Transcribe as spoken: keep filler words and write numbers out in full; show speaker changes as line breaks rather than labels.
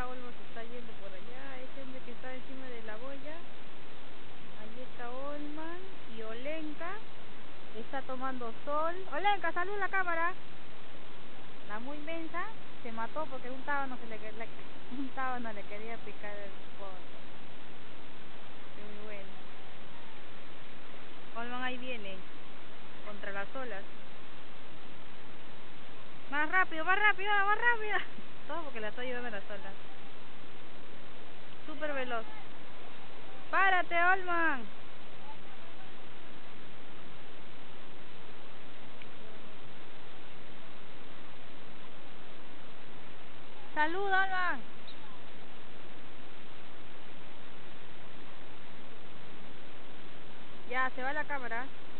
está, Olma se está yendo por allá. Hay gente que está encima de la boya. Ahí está Olman y Olenka. Está tomando sol. Olenka, salud a la cámara. La muy inmensa se mató porque un tábano se le, que- le- un tábano le quería picar el poto. Qué muy buena. Olman ahí viene, contra las olas. Más rápido, más rápido, más rápido. Todo porque la estoy ayudando a las olas. Súper veloz. ¡Párate, Olman! ¡Salud, Olman! Ya, se va la cámara.